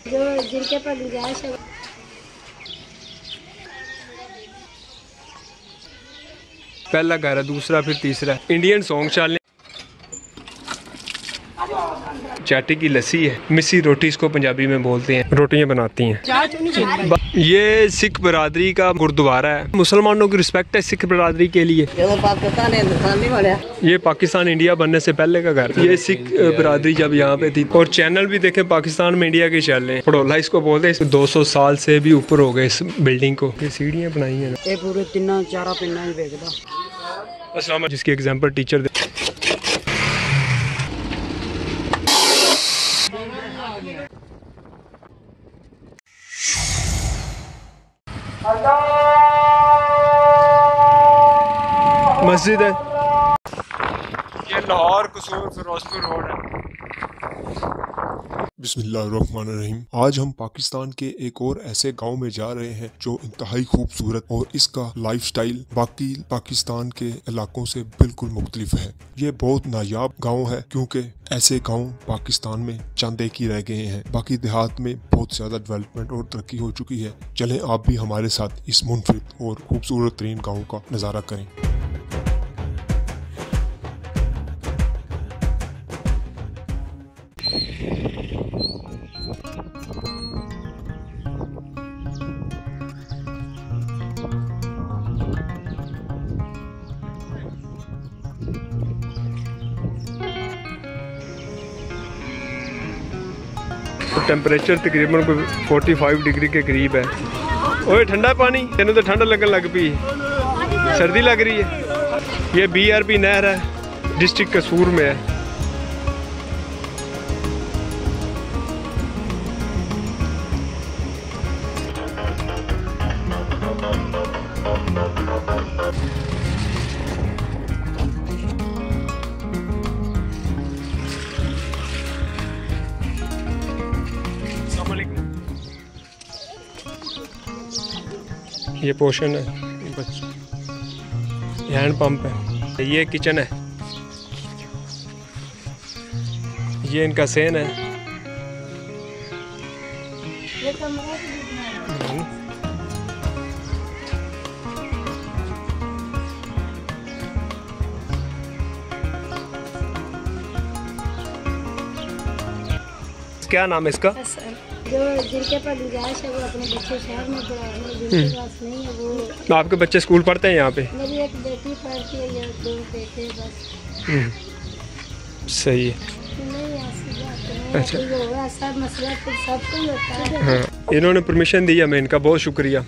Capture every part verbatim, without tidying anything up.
जो जिनके पर गुंजाइश है। पहला घर है, दूसरा फिर तीसरा। इंडियन सॉन्ग चल चाटी की लस्सी है, मिस्सी रोटी इसको पंजाबी में बोलते हैं, रोटियां बनाती हैं। ये सिख बरादरी का गुरुद्वारा है, मुसलमानों की रिस्पेक्ट है सिख बरादरी के लिए। पाकिस्तान हिंदुस्तान नहीं बनया, ये पाकिस्तान इंडिया बनने से पहले का घर, ये सिख बरादरी जब यहाँ पे थी। और चैनल भी देखे पाकिस्तान में इंडिया के चल रहे हैं। पड़ोला इसको बोलते हैं। दो सौ साल से भी ऊपर हो गए इस बिल्डिंग को। ये सीढ़ियाँ बनाई है, ये पूरे तीन चारा पिन्ना ही बेचदा। अस्सलाम, जिसकी एग्जाम्पल टीचर दे। मस्जिद है, ये लाहौर कसूर फिरोजपुर रोड है। बिस्मिल्लाहिर्रहमानिर्रहीम। आज हम पाकिस्तान के एक और ऐसे गांव में जा रहे हैं जो इंतहाई खूबसूरत और इसका लाइफस्टाइल बाकी पाकिस्तान के इलाकों से बिल्कुल मुख्तलिफ है। ये बहुत नायाब गांव है क्योंकि ऐसे गांव पाकिस्तान में चंद एक ही रह गए हैं। बाकी देहात में बहुत ज़्यादा डेवलपमेंट और तरक्की हो चुकी है। चलें आप भी हमारे साथ इस मुनफरिद और खूबसूरत तरीन गाँव का नज़ारा करें। टेम्परेचर तकरीबन कोई पैंतालीस डिग्री के करीब है। ओए ठंडा पानी, तेनों तो ठंड लगन लग पी, सर्दी लग रही है। ये बी आर पी नहर है, डिस्ट्रिक्ट कसूर में है। ये पोर्शन है, ये हैंड पंप है, ये किचन है, ये इनका सेन है। ये कमरा क्या नाम है इसका? जो जिनके पर गुंजाइश है वो अपने बच्चे शहर में पढ़ाने, जिनके पास नहीं है वो। तो आपके बच्चे स्कूल पढ़ते हैं यहाँ पे? मेरी एक बेटी पढ़ती है, ये दो बेटे बस। सही है। नहीं ऐसी बात नहीं। अच्छा, तो होगा सब मसला फिर सबको ही होता है। हाँ, इन्होंने परमिशन दी हमें, इनका बहुत शुक्रिया।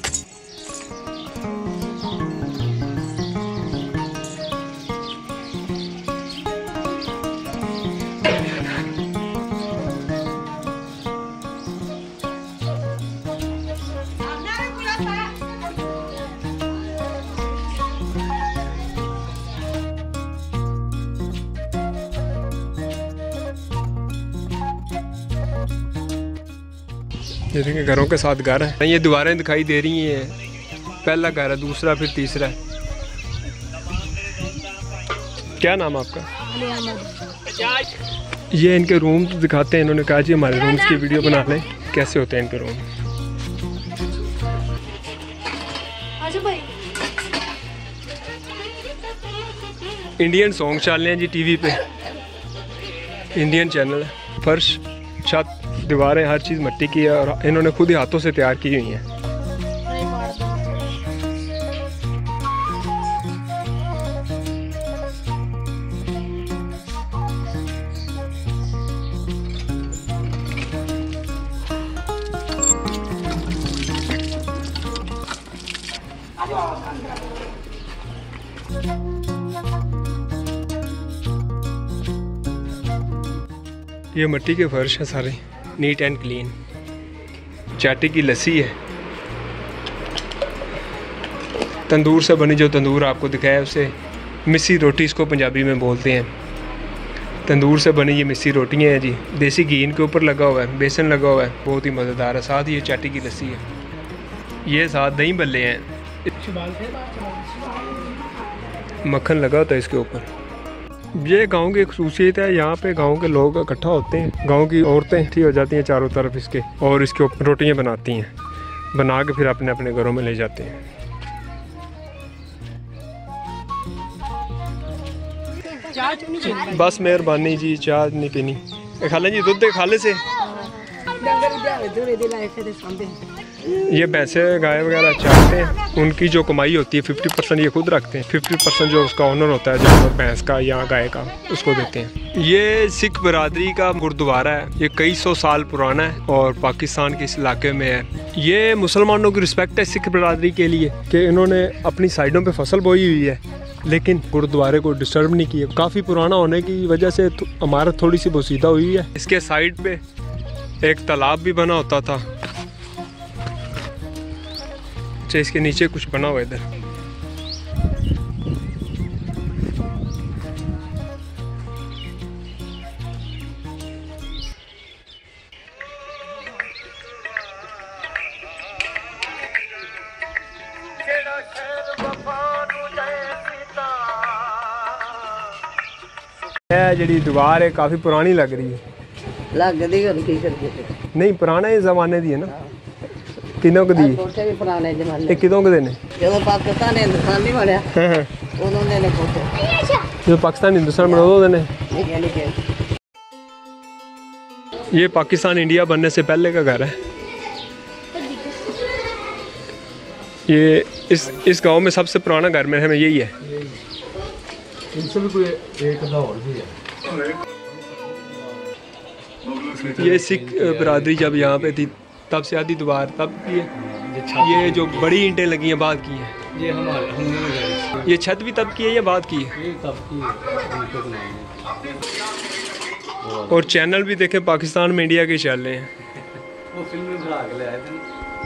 ये देखिए घरों के साथ घर है। ये दीवारें दिखाई दे रही हैं, पहला घर है, दूसरा फिर तीसरा है। क्या नाम आपका? ये इनके रूम दिखाते हैं। इन्होंने कहा जी हमारे रूम्स की वीडियो बना लें, कैसे होते हैं इनके रूम। इंडियन सॉन्ग चल रहे हैं जी टीवी पे, इंडियन चैनल है। फर्श, छत, दीवारें, हर चीज़ मिट्टी की है और इन्होंने खुद ही हाथों से तैयार की हुई हैं। ये मिट्टी के फर्श है सारे, नीट एंड क्लीन। चाटी की लस्सी है, तंदूर से बनी, जो तंदूर आपको दिखाया उसे मिस्सी रोटी इसको पंजाबी में बोलते हैं। तंदूर से बनी ये मिस्सी रोटियाँ हैं जी, देसी घी इनके ऊपर लगा हुआ है, बेसन लगा हुआ है, बहुत ही मज़ेदार है। साथ ही ये चाटी की लस्सी है, ये साथ दही बल्ले हैं, मक्खन लगा होता है इसके ऊपर। ये गांव की खूसियत है, यहाँ पे गांव के लोग इकट्ठा होते हैं, गांव की औरतें इकट्ठी हो जाती हैं चारों तरफ इसके, और इसके ऊपर रोटियाँ बनाती हैं, बना के फिर अपने अपने घरों में ले जाते हैं। बस मेहरबानी जी, चाह नहीं पीनी। खाले जी दूध खाले से ये भैंसे गाय वगैरह चाहते हैं, उनकी जो कमाई होती है फिफ्टी परसेंट ये खुद रखते हैं, फिफ्टी परसेंट जो उसका ऑनर होता है जानवर भैंस का या गाय का उसको देते हैं। ये सिख बरादरी का गुरुद्वारा है, ये कई सौ साल पुराना है और पाकिस्तान के इस इलाके में है। ये मुसलमानों की रिस्पेक्ट है सिख बरादरी के लिए कि इन्होंने अपनी साइडों पे फसल बोई हुई है लेकिन गुरुद्वारे को डिस्टर्ब नहीं किया। काफ़ी पुराना होने की वजह से इमारत थोड़ी सी बोसीदा हुई है। इसके साइड पे एक तालाब भी बना होता था। अच्छा, इसके नीचे कुछ बना हुआ इधर। जी दीवार है काफ़ी पुरानी लग रही है। लगदी होनी की करदी नहीं, पुराने ज़माने दी है ना। किनों को दी? कोठे भी पुराने जमाने। ये कितों को देने? ਜਦੋਂ ਪਾਕਿਸਤਾਨ ਹਿੰਦੁਸਤਾਨ ਨਹੀਂ ਬਣਿਆ ਉਦੋਂ ਦੇ ਨੇ ਕੋਠੇ। जो पाकिस्तान हिंदुस्तान बना दो देने। ये पाकिस्तान इंडिया बनने से पहले का घर है। ये इस इस गांव में सबसे पुराना घर में हमें यही है। इनसे भी कोई एक आधा और भी है। ये सिख बरादरी जब यहाँ पे थी तब से आधी दीवार तब की है। ये जो बड़ी ईंटें लगी हैं बाद की है। ये हमारे हमने लगाई। ये छत भी तब की है या बाद की है? ये तब की है। और चैनल भी देखें पाकिस्तान में इंडिया के चल रहे हैं। वो फिल्म में बना के ले आए थे।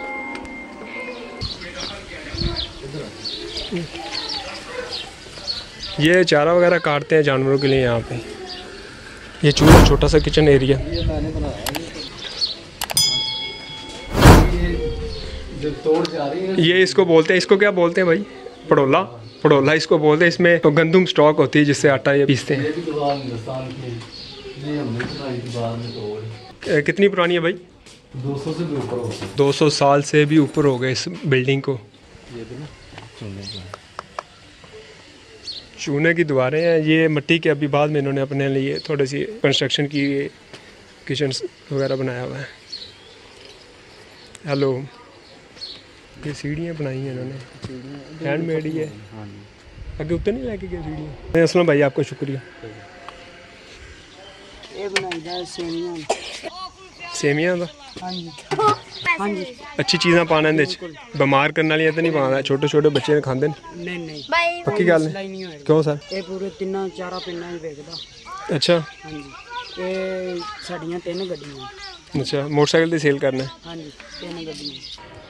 ये चारा वगैरह काटते हैं जानवरों के लिए यहाँ पे। ये चूल्हा छोटा सा किचन एरिया। ये मैंने बनाया। जब तोड़ जा रही है ये इसको बोलते हैं, इसको क्या बोलते हैं भाई? पड़ोला। पड़ोला इसको बोलते हैं। इसमें तो गंदम स्टॉक होती है जिससे आटा ये पीसते हैं। ये भी दीवार हिंदुस्तान की ये हमने बनाई थी बाद में तोड़। कितनी पुरानी है भाई? दो सौ से भी ऊपर हो गई। दो सौ साल से भी ऊपर हो गए इस बिल्डिंग को। ये भी ना चूने का चूने की दीवारें हैं। ये मिट्टी के अभी बाद में इन्होंने अपने लिए थोड़ी सी कंस्ट्रक्शन की किचन वगैरह बनाया हुआ है। हेलो, ये सीढ़ियाँ बनाई हैं इन्होंने, हैंडमेड ही है। आगे ऊपर नहीं लेके गए सीढ़ियाँ। असलम भाई आपका शुक्रिया। ਇਹ ਬਣਾਈਦਾ ਸੇਮੀਆਂ। सेमियां दा ਹਾਂਜੀ ਹਾਂਜੀ। अच्छी चीज़ां पाना इंदे च, बीमार करने वालियां तो नहीं पाना। छोटे छोटे बच्चे ने खांदे न। ਨਹੀਂ ਨਹੀਂ पक्की गल है? ਨਹੀਂ ਹੋਏਗਾ। क्यों सर? ਇਹ ਪੂਰੇ ਤਿੰਨਾਂ ਚਾਰਾਂ ਪਿੰਡਾਂ 'ਚ ਵੇਚਦਾ। अच्छा ਹਾਂਜੀ। ਇਹ ਸਾਡੀਆਂ ਤਿੰਨ ਗੱਡੀਆਂ। अच्छा, मोटरसाइकिल दी सेल करना है। ਹਾਂਜੀ ਤਿੰਨ ਗੱਡੀਆਂ।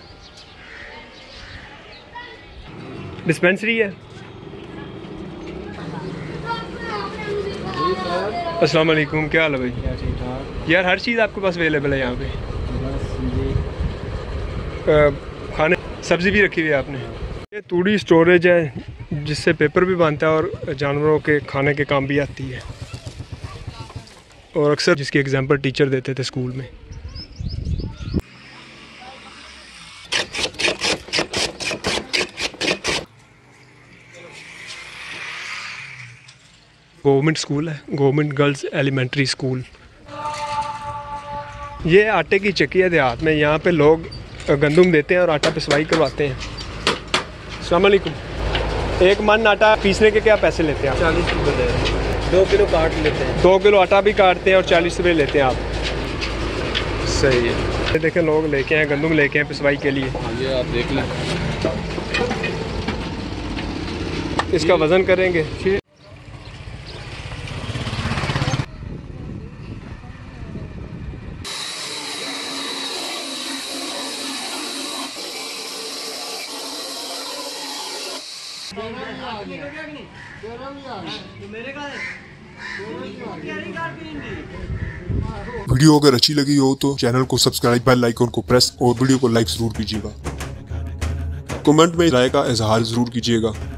डिस्पेंसरी है। अस्सलाम वालेकुम, क्या हाल है भाई? ठीक ठाक। यार हर चीज़ आपके पास अवेलेबल है यहाँ पे। बस जी अ, खाने सब्ज़ी भी रखी हुई है आपने। ये तूड़ी स्टोरेज है जिससे पेपर भी बनता है और जानवरों के खाने के काम भी आती है। और अक्सर जिसकी एग्जांपल टीचर देते थे स्कूल में। गवर्नमेंट स्कूल है, गवर्नमेंट गर्ल्स एलिमेंट्री स्कूल। ये आटे की चक्की है देहात में। यहाँ पे लोग गंदम देते हैं और आटा पिसवाई करवाते हैं। अस्सलाम वालेकुम। एक मन आटा पीसने के क्या पैसे लेते हैं आप? चालीस रुपये दे रहे हैं। दो किलो काट लेते हैं। दो किलो आटा भी काटते हैं और चालीस रुपये लेते हैं आप। सही है। ये देखें लोग लेके आए गंदम लेके आए पिसवाई के लिए। हाँ ये आप देख लें। इसका वज़न करेंगे। वीडियो अगर अच्छी लगी हो तो चैनल को सब्सक्राइब, बेल आइकन को प्रेस और वीडियो को लाइक जरूर कीजिएगा। कमेंट में राय का इजहार जरूर कीजिएगा।